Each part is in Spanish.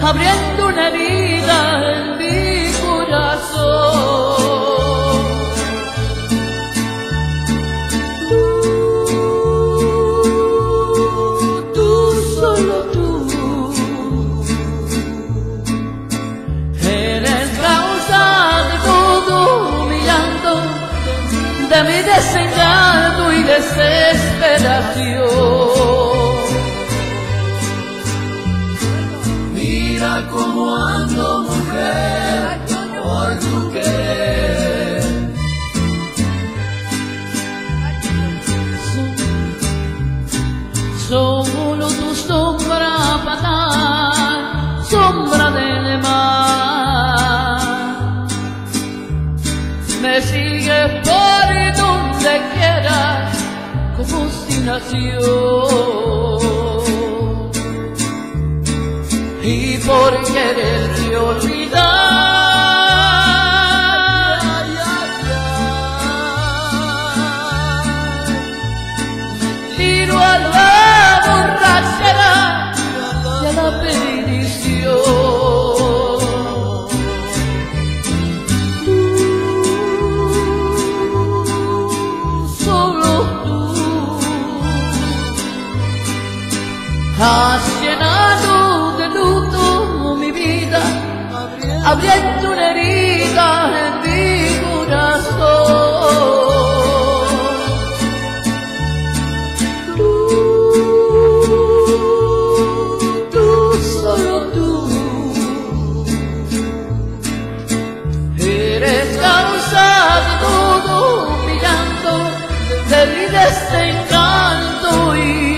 abriendo una herida en mi corazón. Tú, solo tú, eres causa de todo mi llanto, de mi desencanto y desesperación. Mira cómo ando, mujer, por tu querer. Solo tu sombra fatal, sombra del mar, me sigue por donde quiera como si nació. Y por quererte olvidar, tiro a la borrachera y a la perdición. Tú, solo tú, has llenado de luto mi vida, abriendo una herida en mi corazón. Tú, solo tú, eres causa de todo mi llanto, de mi desencanto y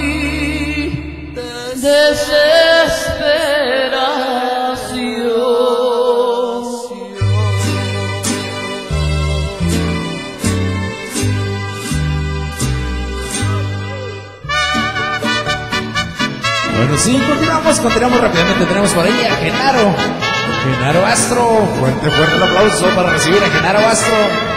desesperación. Bueno, sí, continuamos rápidamente. Tenemos por ahí a Genaro Astro. Fuerte el aplauso para recibir a Genaro Astro.